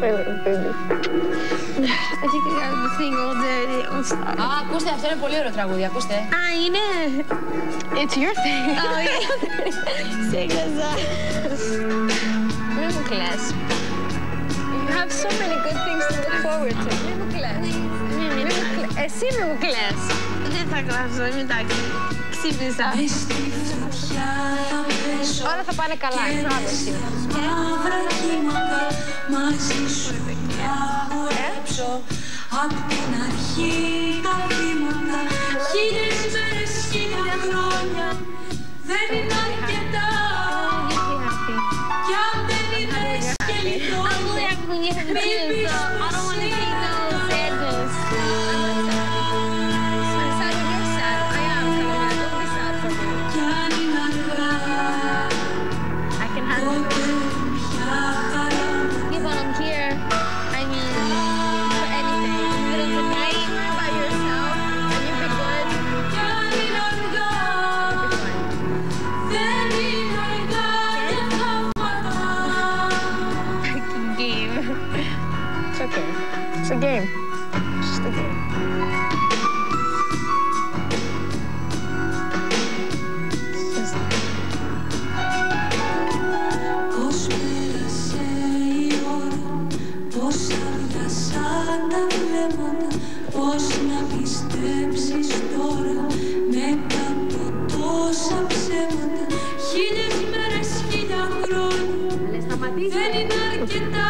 I think I got the thing all day. Α, ακούστε, αυτό είναι πολύ ωραίο τραγούδι, ακούστε. Α, είναι... It's your thing. Oh, yeah. Σίγαζα. Μην μου κλαις. You have so many good things to look forward to. Μην μου κλαις. Εσύ μην μου κλαις. Δεν θα κλάψω, εντάξει. Ξύπνησα. Όλα θα πάνε καλά, πράβαση. Απ' την αρχή τα βήματα, χίλιες μέρες, χίλια χρόνια, δεν είναι αρκετά. Κι αν δεν είδες και λιτώνεις, μην πεις πως είναι κι αν είναι αργά, τότε πια χαράματα. It's a game. It's just a game. Πώς πέρασε η ώρα, πώς αργάσαν τα βλέμματα, πώς να πιστέψεις τώρα με κάτω τόσα ψέματα. Χίλιες μέρες, χίλια χρόνια, δεν είναι αρκετά.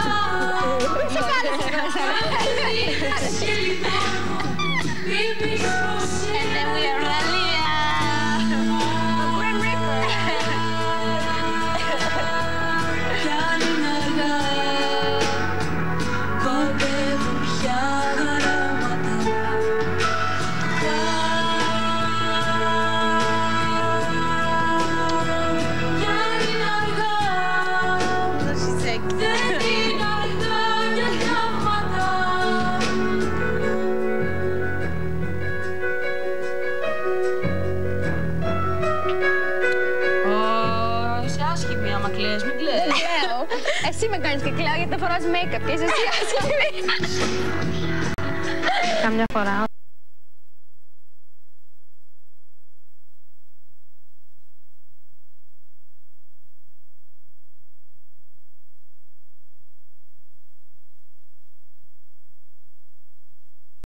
Εσύ με κάνεις και κλαίω γιατί δεν φοράς make-up και είσαι εσύ άσχημη. Καμιά φορά.